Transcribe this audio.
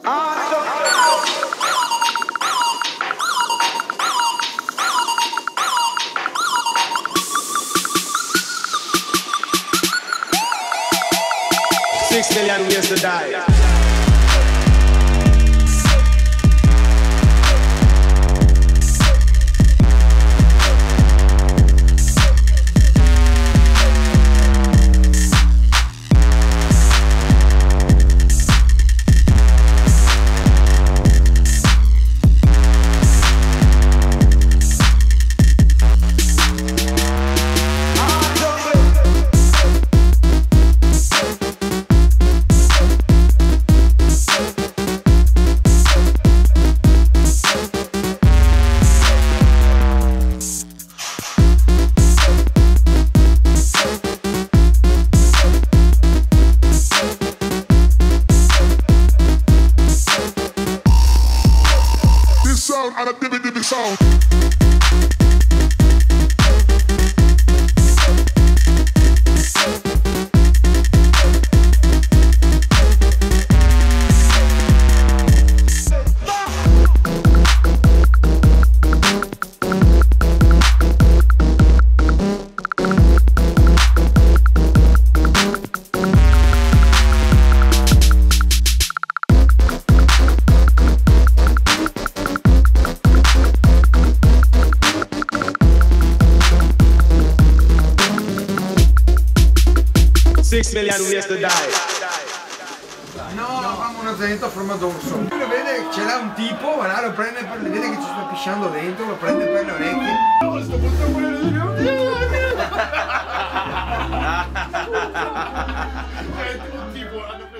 $6 million ways to die. And a dibby dibby sound. $6 million ways to die. No, facciamo una zenetta a forma d'orso. Lo vede, ce l'ha un tipo, va là, lo prende per le vede che ci sta pisciando dentro, lo prende per le orecchie. No, sto punto quello di mio Dio.